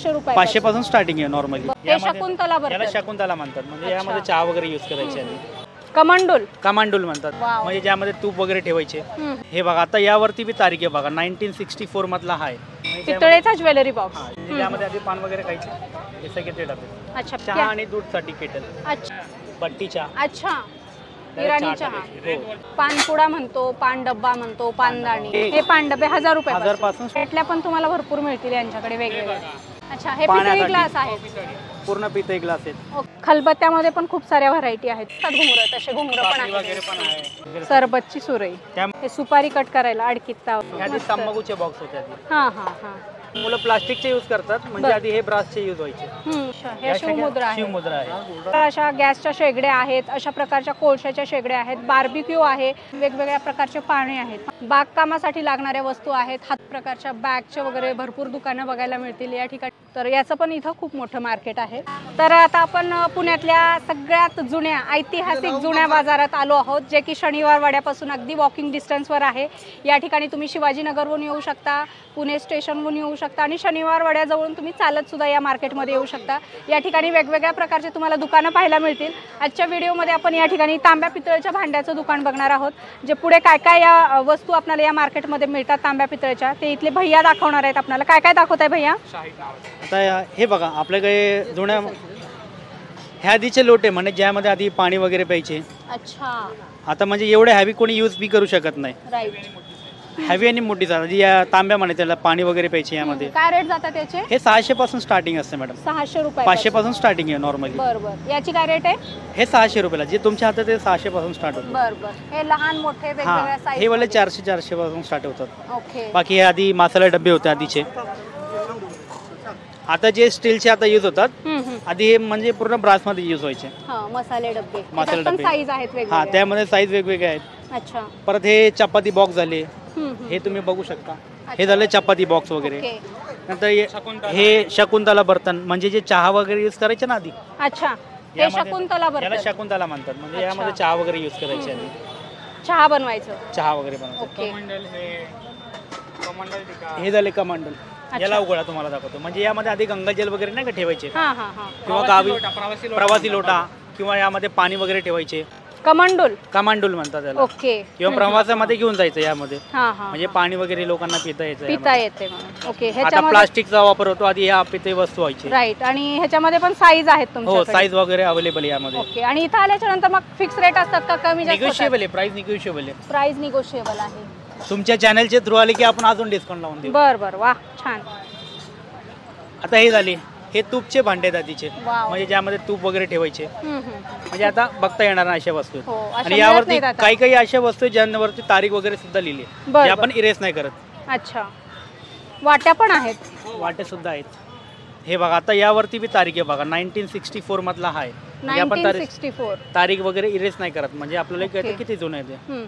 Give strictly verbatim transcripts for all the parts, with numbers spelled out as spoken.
सहाशे रुपये पाचशे पासून स्टार्टिंग आहे नॉर्मली. हे शकुंतला बरं, याला शकुंतला म्हणतात. म्हणजे यामध्ये चहा वगैरे यूज करायचे आधी. कमंडूल कमांडूल म्हणतात. म्हणजे ज्यामध्ये तूप वगैरे ठेवायचे. हे बघा आता यावरती बी तारीख आहे बघा नाईन्टीन सिक्स्टी फोर मधला आहे. पितळेचा ज्वेलरी बॉक्स. त्यामध्ये आधी पान वगैरे खायचे. हे सगळे ते डबे. अच्छा. चहा आणि दूध साठी केटल. अच्छा. पट्टी चहा. अच्छा. इराणी चहा. पानपुडा म्हणतो, पान डब्बा म्हणतो, पानदाणी. हे पान डबे हजार रुपये हजार पासून पेटल्या पण तुम्हाला भरपूर मिळतील यांच्याकडे वेगवेगळे. अच्छा. हे पितळी ग्लास आहेत. पूर्ण पितळी ग्लास आहेत. खलबत्त्यामध्ये पण खूप साऱ्या व्हरायटी आहेत. घुंगर तसे घुंगर पण आहेत. सरबतची सुरई. हे सुपारी कट करायला अडकीत. तंबाखूचे बॉक्स होते. हा हा हा. मुलं प्लास्टिकचे यूज करतात. म्हणजे आधी हे ब्रासचे यूज व्हायचे. हे शिवमुद्रा आहे. शिवमुद्रा आहे. अशा गॅसच्या शेगड्या आहेत, अशा प्रकारच्या कोळशाच्या शेगड्या आहेत, बार्बिक्यू आहे, वेगवेगळ्या प्रकारचे पाने आहेत, बागकामासाठी लागणाऱ्या वस्तू आहेत, हात प्रकारच्या बॅगचे वगैरे भरपूर दुकानं बघायला मिळतील या ठिकाणी. तर याचं पण इथं खूप मोठं मार्केट आहे. तर आता आपण पुण्यातल्या सगळ्यात जुन्या ऐतिहासिक जुन्या बाजारात आलो आहोत, जे की शनिवार वाड्यापासून अगदी वॉकिंग डिस्टन्सवर आहे. या ठिकाणी तुम्ही शिवाजीनगरवरून येऊ शकता, पुणे स्टेशनवरून येऊ शकता आणि शनिवार वाड्याजवळून तुम्ही चालत सुद्धा या मार्केटमध्ये येऊ शकता. या ठिकाणी वेगवेगळ्या प्रकारचे तुम्हाला दुकानं पाहायला मिळतील. आजच्या व्हिडिओमध्ये आपण या ठिकाणी तांब्या पितळेच्या भांड्याचं दुकान बघणार आहोत, जे पुढे काय काय या वस्तू आपल्याला या मार्केटमध्ये मिळतात तांब्या पितळेच्या ते इथले भैया दाखवणार आहेत आपल्याला. काय काय दाखवत आहे भैया? आता हे बघा आपल्याकडे जुन्या ह्या आधीचे लोटे म्हणजे ज्यामध्ये आधी पाणी वगैरे प्यायचे. अच्छा. आता म्हणजे एवढे हॅवी कोणी यूज बी करू शकत नाही. राईट. हॅवी आणि मोठी जातात या तांब्या म्हणे त्याला पाणी वगैरे प्यायचे. यामध्ये काय रेट जातात त्याचे? हे सहाशे पासून स्टार्टिंग असते मॅडम. सहाशे रुपये पाचशे पासून स्टार्टिंग आहे नॉर्मली. बरोबर. याची काय रेट आहे? हे सहाशे रुपयाला जे तुमच्या हातात ते सहाशे पासून स्टार्ट होतं. बरोबर. हे लहान मोठे वेगवेगळ्या साईज. हे वाले चारशे चारशे पासून स्टार्ट होतात. ओके. बाकी हे आधी मसाला डबे होते आधीचे. आता जे स्टीलचे आता यूज होतात. आधी हे म्हणजे पूर्ण ब्रास मध्ये यूज व्हायचे. मसाले डबे. मसाले डबे साईज आहेत वेगवेगळ्या. हा त्यामध्ये साईज वेगवेगळे आहेत. अच्छा. परत हे चपाती बॉक्स झाले. हे तुम्ही बघू शकता. हे झाले चपाती बॉक्स वगैरे. नंतर हे शकुंतला बर्तन म्हणजे जे चहा वगैरे यूज करायचे ना आधी. अच्छा. हे शकुंतला बर्तन. याला शकुंतला म्हणतात. म्हणजे यामध्ये चहा वगैरे यूज करायचे आधी. चहा बनवायचं. चहा वगैरे बनवायचं. हे झाले कमांडल. याला उघडा तुम्हाला दाखवतो. म्हणजे यामध्ये आधी गंगाजल वगैरे नाही का ठेवायचे किंवा गावी प्रवासी लोटा किंवा यामध्ये पाणी वगैरे ठेवायचे. कमांडूल. कमांडूल म्हणतात त्याला. ओके. किंवा प्रवासामध्ये घेऊन जायचं यामध्ये. म्हणजे म्हणजे पाणी वगैरे लोकांना पिता यायचं. पिता येते. ओके. आता प्लास्टिकचा वापर होतो. आधी ह्या पिते वस्तू व्हायची. राईट. आणि ह्याच्यामध्ये पण साईज आहेत तुमच्याकडे? हो साईज वगैरे अवेलेबल आहे यामध्ये. ओके. आणि इथं आल्याच्या नंतर मग फिक्स रेट असतात का कमी जास्त? निगोशिएबल आहे. प्राइस निगोशिएबल आहे. प्राइस निगोशिएबल आहे. तुमच्या चॅनलचे थ्रू आले की आपण अजून डिस्काउंट लावून देऊ. बर बर. वा छान. आता हे झाले हे तूपचे भांडे दादीचे. म्हणजे ज्यामध्ये तूप वगैरे ठेवायचे. म्हणजे आता बघता येणार नाही अशा वस्तू. आणि यावरती काही काही अशा वस्तू ज्यांवरती तारीख वगैरे सुद्धा लिहिली जे आपण इरेज नाही करत. अच्छा. वाट्या पण आहेत. वाटे सुद्धा आहेत. हे बघा आता यावरती बी तारीख आहे बघा नाईन्टीन सिक्स्टी फोर मधला आहे. म्हणजे आपण तारीख तारीख वगैरे इरेज नाही करत. म्हणजे आपल्याला कळतं किती जुनं आहे ते.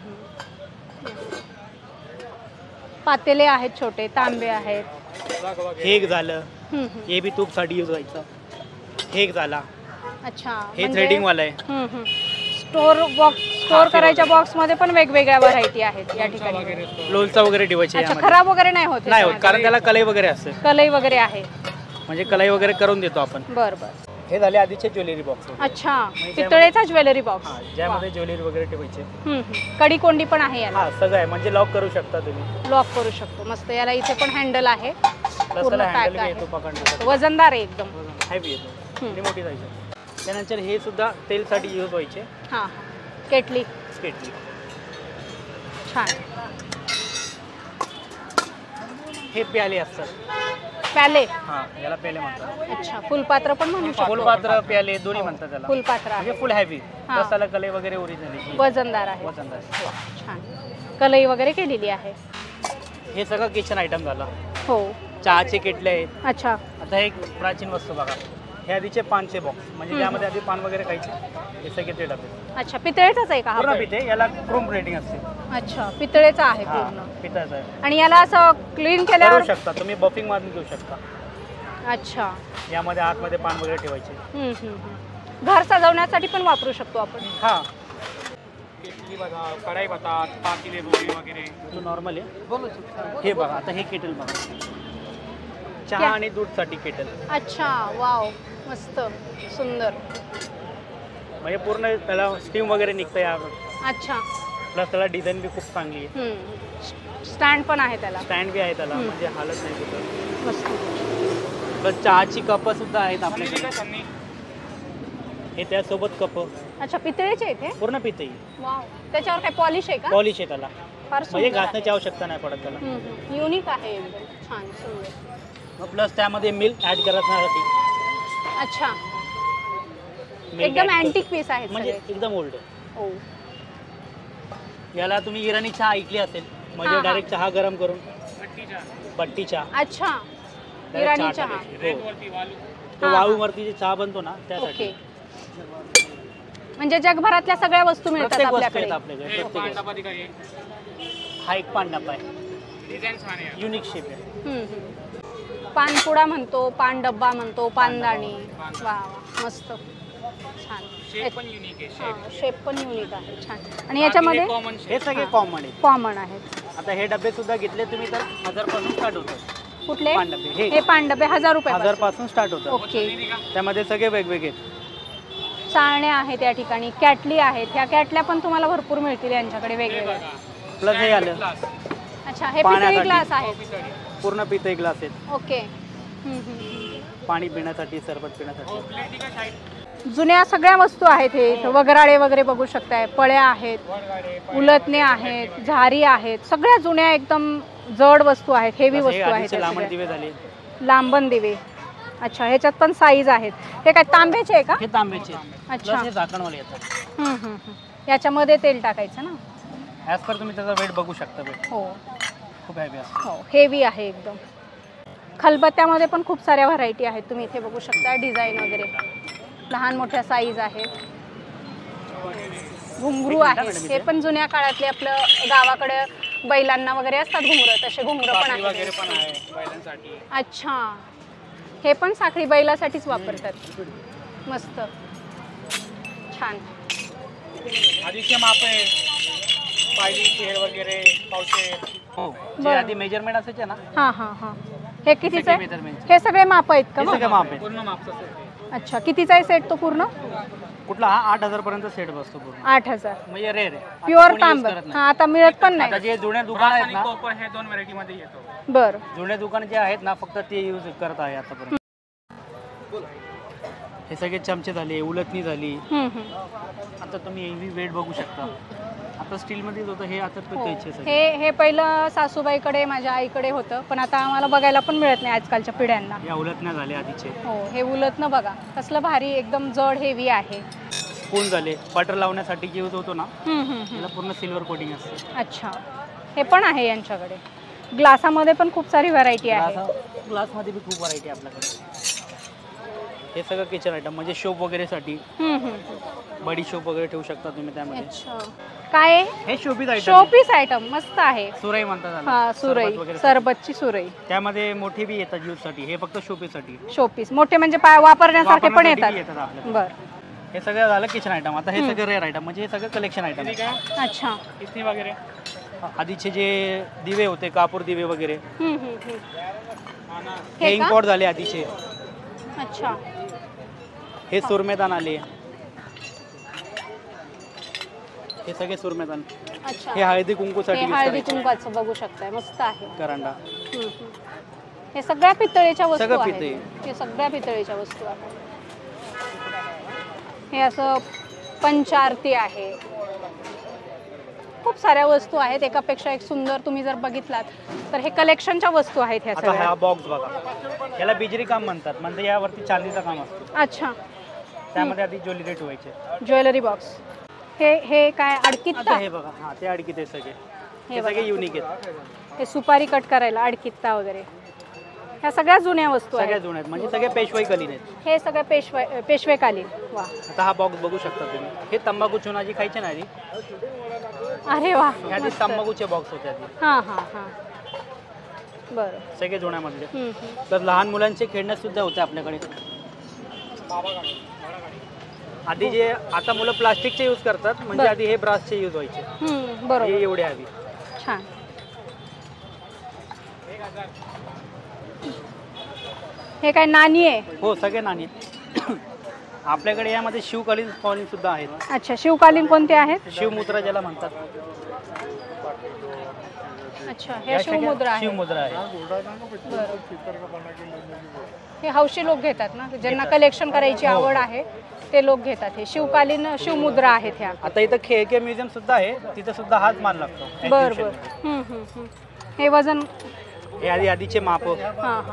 पातेले आहेत छोटे, तांबे आहेत. हे एक झालं. हे बी तूप साठी यूज व्हायचं. हे एक झाला. अच्छा. हे थ्रेडिंग वाला आहे. स्टोर बॉक्स स्टोर करायच्या बॉक्स मध्ये पण वेगवेगळ्या व्हरायटी आहेत या ठिकाणी. लोणचं वगैरे ठेवायचे. खराब वगैरे नाही होत? नाही होत कारण त्याला कलई वगैरे असते. कलई वगैरे आहे. म्हणजे कलई वगैरे करून देतो आपण. बर बर. हे झाले आधीचे ज्वेलरी बॉक्स. अच्छा. पितळेचा ज्वेलरी बॉक्स ज्यामध्ये ज्वेलरी वगैरे ठेवायचे. कडी कोंडी पण आहे याला? हा सगळं आहे. म्हणजे लॉक करू शकता तुम्ही. लॉक करू शकतो. मस्त. याला इथे पण हँडल आहे. पूर्ण पॅक आहे. वजनदार आहे एकदम. हेवी येतो. मोठी जायची. त्यानंतर हे सुद्धा तेलसाठी यूज व्हायचे. हा. केटली. केटली. छान. हे प्याले असतात. प्याले. हा याला प्याले म्हणतात. अच्छा. फुलपात्र पण म्हणू शकतो. फुलपात्र प्याले दोन्ही म्हणतात त्याला. फुलपात्र आहे. Full heavy. त्याला कलई वगैरे ओरिजिनल वजनदार आहे. वजनदार. छान. कलई वगैरे केलेली आहे. हे सगळं किचन आयटम झाला. हो. चहाचे केटले आहेत. अच्छा. आता एक प्राचीन वस्तू बघा. हे आधीचे पानचे बॉक्स म्हणजे त्यामध्ये आधी पान वगैरे खायचे. हे सगळे ते डबे. अच्छा. पितळेचाच आहे का हा? पूर्ण पिते. याला क्रोम रेटिंग असते. अच्छा. पितळेचा आहे पूर्ण. पितळेचा आहे. आणि याला असं क्लीन केल्यावर करू शकता तुम्ही. बफिंग मधून घेऊ शकता. अच्छा. यामध्ये आतमध्ये पान वगैरे ठेवायचे. हम्म हम्म. घर सजवण्यासाठी पण वापरू शकतो आपण. हा. केटली बघा, कढाई बघा, पातेले बोरी वगैरे तो नॉर्मल आहे. हे बघा आता हे केटल बघा. चहा क्या? आणि दूध साठी केटल. अच्छा वाव मस्त सुंदर. म्हणजे पूर्ण त्याला स्टीम वगैरे निघतं या. अच्छा. प्लस त्याला डिझाईन बी खूप चांगली आहे. स्टँड पण आहे त्याला. स्टँड बी आहे त्याला, हम्म. म्हणजे हालत नाही कुठं. मस्त. प्लस चहाची कप सुद्धा आहेत आपल्याकडे. हे त्यासोबत कप अच्छा पितळेचे आहेत हे? पूर्ण पितळी. वाव त्याच्यावर काय पॉलिश आहे का? पॉलिश आहे त्याला, फार म्हणजे सुंदर घासण्याची आवश्यकता नाही पडत त्याला. आहे. युनिक आहे एकदम छान सुंदर. प्लस त्यामध्ये मिल्क ऍड करण्यासाठी अच्छा milk एकदम add अँटिक करतो. पीस आहेत म्हणजे सगळे. एकदम ओल्ड आहे. हो. याला तुम्ही इराणी चहा ऐकली असेल, हा, म्हणजे हा. डायरेक्ट चहा गरम करून पट्टी चहा. अच्छा direct इराणी चहा. टाकायची. हो. तो हा, हा. वाळूवरती जे चहा बनतो ना त्यासाठी. ओके म्हणजे जगभरातल्या सगळ्या वस्तू मिळतात प्रत्येक वस्तू आपल्याकडे. आहेत आपल्याकडे. प्रत्येक वस्तू. हा एक पानडब्बा आहे, युनिक शेप आहे. हम्म, हम्म. पानपुडा म्हणतो, पान डब्बा म्हणतो, पानदाणी. वा वा मस्त छान. शेप पण युनिक आहे छान. आणि याच्यामध्ये हे सगळे हा. कॉमन आहेत. कॉमन आहेत. आता हे डबे सुद्धा घेतले तुम्ही तर हजार पासून स्टार्ट होतात. कुठले? पानडबे हे हे पान डबे हजार रुपये हजार पासून स्टार्ट होतात. ओके. त्यामध्ये सगळे वेगवेगळे. चाळण्या आहेत या ठिकाणी, कॅटली आहेत. ह्या कॅटल्या पण तुम्हाला भरपूर मिळतील यांच्याकडे वेगवेगळ्या. प्लस हे आलं अच्छा हे पितळी पाण्यासाठी. ग्लास आहेत. पूर्ण पितळी ग्लास आहेत, ओके. हम्म, हम्म. पाणी पिण्यासाठी, सरबत पिण्यासाठी. जुन्या सगळ्या वस्तू आहेत हे इथं. वगराळे वगैरे बघू शकताय, पळ्या आहेत, उलटणे आहेत, झारी आहेत. सगळ्या जुन्या एकदम जड वस्तू आहेत, हेवी प्लस हे वस्तू आहेत आधीचे या लांबण सगळ्या. दिवे झाले. लांबण दिवे. अच्छा ह्याच्यात पण साईज आहेत. हे काय तांब्याचे आहे का? हे तांब्याचे. अच्छा. प्लस हे झाकणवाले येतात. हम्म, हम्म, हम्म. याच्यामध्ये तेल टाकायचं ना. ॲज पर तुम्ही त्याचा वेट बघू शकता. वेट हो खूप हेवी असतो. हो हेवी आहे एकदम. खलबत्त्यामध्ये पण खूप साऱ्या व्हरायटी आहेत, तुम्ही इथे बघू शकता. डिझाईन वगैरे लहान मोठ्या साईज आहेत. घुंगरू आहेत, हे पण जुन्या काळातले आपलं गावाकडे बैलांना वगैरे असतात घुंगरं, तसे घुंगरं पण साखळी वगैरे आहेत. पण आहे बैलांसाठी. अच्छा हे पण साखळी बैलासाठीच वापरतात. मस्त छान. आधीचे माप आहे, पायली शेर वगैरे पावशेर. हो जे बरं. आधी मेजरमेंट असायचे ना हां हां हां हे कितीचं सगळे आहे? measurement. हे सगळे माप आहेत का हे मग? सगळे माप आहेत. पूर्ण मापचं set आहे. अच्छा कितीचा आहे सेट तो पूर्ण? कुठला हा आठ हजार पर्यंत सेट बसतो पूर्ण. आठ हजार म्हणजे रेअर आहे. आता प्युअर कोणी use तांब. करत नाही. हा आता मिळत पण आता नाही. जे जुने दुकान ब्रास आहेत आणि ना, कॉपर हे दोन व्हरायटी मध्ये येतो. बर जुने दुकान जे आहेत ना फक्त ते यूज करत आहे आतापर्यंत. हे सगळे चमचे झाले, उलटणी झाली. आता तुम्ही हेवी वेट बघू शकता. आता स्टील मध्येच होतं हे, आता पितळेचे सगळे. हे हे पहिलं सासूबाईकडे माझ्या आईकडे होतं, पण आता आम्हाला बघायला पण मिळत नाही आजकालच्या पिढ्यांना. या उलटण्या झाल्या आधीचे. हो हे उलटणं बघा कसलं भारी एकदम जड हेवी आहे. स्पून झाले, बटर लावण्यासाठी जे यूज होतो ना हम्म, हम्म, हम्म. त्याला पूर्ण सिल्वर कोटिंग असते. अच्छा हे पण आहे यांच्याकडे. ग्लासामध्ये पण खूप सारी व्हरायटी आहे. ग्लास ग्लासमध्ये बी खूप व्हरायटी आपल्याकडे. हे सगळं किचन आयटम म्हणजे शोप वगैरेसाठी. हम्म, हम्म. बडी शोप वगैरे ठेवू शकता तुम्ही त्यामध्ये. अच्छा काय आहे? हे शोपीस आयटम. शोपीस आयटम मस्त आहे. सुरई म्हणतात त्याला. हा सरबत सुरई, वगैरे. सरबतची सुरई. त्यामध्ये मोठी बी येतात यूज साठी, हे फक्त शोपीस साठी. शोपीस मोठे म्हणजे पाय वापरण्यासारखे पण वापरण्यासाठी येतात. बी आपल्याकडे. बर हे सगळं झालं किचन आयटम. आता हे सगळं रेअर आयटम म्हणजे हे सगळं कलेक्शन आयटम. अच्छा इस्त्री वगैरे. आधीचे जे दिवे होते, कापूर दिवे वगैरे, हम्म, हम्म, हम्म. हा ना. हे हे का? इम्पोर्ट झाले आधीचे. अच्छा हे सुरमेदान आले, हे सगळे सुरमेदान. अच्छा हे हळदी कुंकूसाठी हे use हळदी करायचे. कुंकाचं बघू शकताय मस्त आहे. करंडा. हम्म, हम्म. हे सगळ्या पितळेच्या वस्तू सगळं आहेत. पितळी. हे सगळ्या पितळेच्या वस्तू आहेत. हे असं पंचारती आहे. खूप साऱ्या वस्तू आहेत, एकापेक्षा एक सुंदर. तुम्ही जर बघितलात तर हे कलेक्शनच्या वस्तू आहेत ह्या आता सगळ्या. हा बॉक्स बघा, याला बिजरी काम म्हणतात. म्हणजे यावरती चांदीचं काम असतं. अच्छा त्यामध्ये आधी ज्वेलरी ठेवायचे. Jewellery box. हे हे काय अडकीत आता हे बघा, हा ते अडकीत आहे सगळे. हे बघा. सगळे युनिक आहेत. हे सुपारी कट करायला अडकित्ता वगैरे. ह्या सगळ्या जुन्या वस्तू सगळ्या आहेत. जुन्या आहेत, म्हणजे सगळे पेशवाई कलीन आहेत. हे सगळं पेशवे पेशवेकालीन. वा आता हा बॉक्स बघू शकता तुम्ही. हे तंबाखू चुना जी खायचे ना आधी, अरे वा हे आधी मस्त. तंबाखूचे बॉक्स होते आधी. हां हां हां बरं. सगळे जुन्यामधले. हम्म, हम्म. तर लहान मुलांचे खेळणे सुद्धा होते आपल्याकडे. आधी जे आता मुलं प्लास्टिकचे यूज करतात, म्हणजे बरं. आधी हे ब्रासचे यूज व्हायचे. हम्म, बरोबर हे एवढे हवी. छान. हे काय नाणी आहे? हो, सगळे नाणी आहेत. आपल्याकडे यामध्ये शिवकालीन कॉईन सुद्धा आहेत. अच्छा, शिवकालीन कोणते आहेत? शिवमुद्रा ज्याला म्हणतात. अच्छा, हे शिवमुद्रा आहे. शिवमुद्रा आहे. हे हौशी लोक घेतात ना, ज्यांना कलेक्शन करायची आवड आहे ते लोक घेतात. हे शिवकालीन शिवमुद्रा आहेत ह्या. आता इथं के के म्युझियम सुद्धा आहे, तिथे सुद्धा हाच माल लागतो. बर बर. हम्म, हम्म, हम्म. हे वजन हे आधी आधीचे माप. हा हा.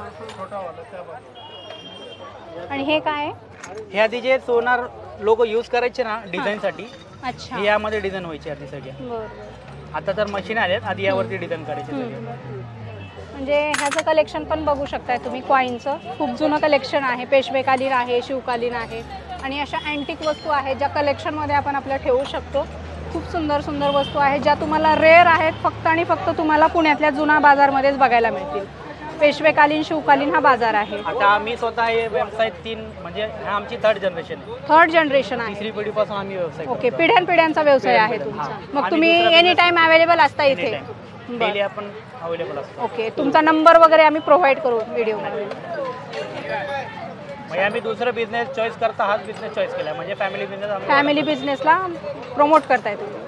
आणि हे काय आहे? हे आधी जे सोनार लोक यूज करायचे ना डिझाईन साठी, अच्छा, हे यामध्ये डिझाईन व्हायची आधी सगळ्या. बर. आता तर मशीन आलेत, आधी यावरती डिझाईन करायचे सगळे. म्हणजे ह्याचं कलेक्शन पण बघू शकताय तुम्ही. कॉईनचं खूप जुनं कलेक्शन आहे. पेशवेकालीन आहे, शिवकालीन आहे आणि अशा अँटिक वस्तू आहेत ज्या कलेक्शनमध्ये आपण आपल्या ठेवू शकतो. खूप सुंदर सुंदर वस्तू आहेत ज्या तुम्हाला रेअर आहेत, फक्त आणि फक्त तुम्हाला पुण्यातल्या जुना बाजारमध्येच बघायला मिळतील. पेशवेकालीन शिवकालीन हा बाजार आहे. आता आम्ही स्वतः हे व्यवसाय तीन म्हणजे हा आमची थर्ड जनरेशन आहे. थर्ड जनरेशन आहे. तिसरी पिढीपासून आम्ही व्यवसाय ओके, पिढ्यानपिढ्यांचा व्यवसाय आहे तुमचा. मग तुम्ही एनी टाइम अवेलेबल असता इथे? डेली आपण अवेलेबल असतो. ओके, तुमचा नंबर वगैरे आम्ही प्रोव्हाइड करू व्हिडिओमध्ये. म्हणजे आम्ही दुसरा बिझनेस चॉईस करता हाच बिझनेस चॉईस केला, म्हणजे फॅमिली बिझनेस. फॅमिली बिझनेसला प्रमोट करताय तुम्ही.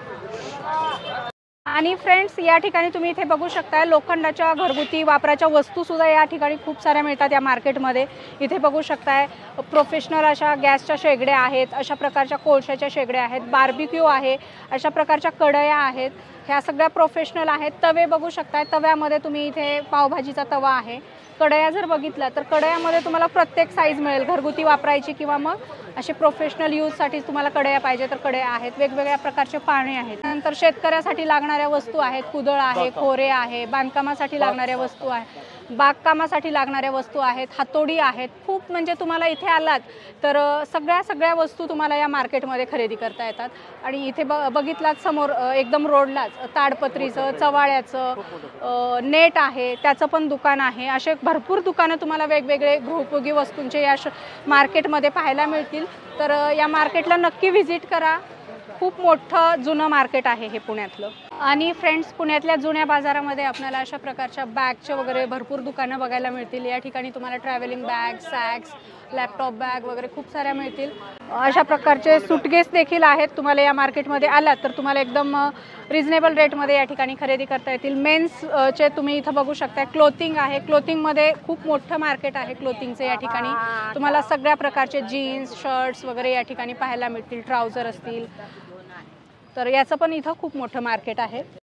आणि फ्रेंड्स, या ठिकाणी तुम्ही इथे बघू शकताय लोखंडाच्या घरगुती वापराच्या वस्तू सुद्धा या ठिकाणी खूप साऱ्या मिळतात या मार्केटमध्ये. इथे बघू शकताय प्रोफेशनल अशा गॅसच्या शेगड्या आहेत, अशा प्रकारच्या कोळशाच्या शेगड्या आहेत, बार्बिक्यू आहे, अशा प्रकारच्या कढया आहेत. ह्या सगळ्या प्रोफेशनल आहेत. तवे बघू शकताय, तव्यामध्ये तुम्ही इथे पावभाजीचा तवा आहे. कढया जर बघितला तर कढयामध्ये तुम्हाला प्रत्येक साईज मिळेल, घरगुती वापरायची किंवा मग असे प्रोफेशनल यूजसाठी तुम्हाला कढया पाहिजे तर कढया आहेत. वेगवेगळ्या प्रकारचे पाणी आहेत. नंतर शेतकऱ्यासाठी लागणाऱ्या वस्तू आहेत, कुदळ आहे, खोरे आहे, बांधकामासाठी लागणाऱ्या वस्तू आहेत, बागकामासाठी लागणाऱ्या वस्तू आहेत, हातोडी आहेत. खूप म्हणजे तुम्हाला इथे आलात तर सगळ्या सगळ्या वस्तू तुम्हाला या मार्केटमध्ये खरेदी करता येतात. आणि इथे ब बघितलात समोर एकदम रोडलाच ताडपत्रीचं, चवाळ्याचं नेट आहे, त्याचं पण दुकान आहे. असे भरपूर दुकानं तुम्हाला वेगवेगळे गृहोपयोगी वस्तूंचे या मार्केटमध्ये पाहायला मिळतील. तर या मार्केटला नक्की व्हिजिट करा. खूप मोठं जुनं मार्केट आहे हे पुण्यातलं. आणि फ्रेंड्स, पुण्यातल्या जुन्या बाजारामध्ये आपल्याला अशा प्रकारच्या बॅगचे वगैरे भरपूर दुकानं बघायला मिळतील. या ठिकाणी तुम्हाला travelling bag, sacks, laptop bag वगैरे खूप साऱ्या मिळतील. अशा प्रकारचे सुटकेस देखील आहेत. तुम्हाला या मार्केटमध्ये आलात तर तुम्हाला एकदम रिजनेबल रेटमध्ये या ठिकाणी खरेदी करता येतील. मेन्सचे तुम्ही इथं बघू शकता. क्लोथिंग आहे, क्लोथिंगमध्ये खूप मोठं मार्केट आहे क्लोथिंगचं. या ठिकाणी तुम्हाला सगळ्या प्रकारचे जीन्स, शर्ट्स वगैरे या ठिकाणी पाहायला मिळतील. ट्राउझर असतील तर याचं पण इथं खूप मोठं मार्केट आहे.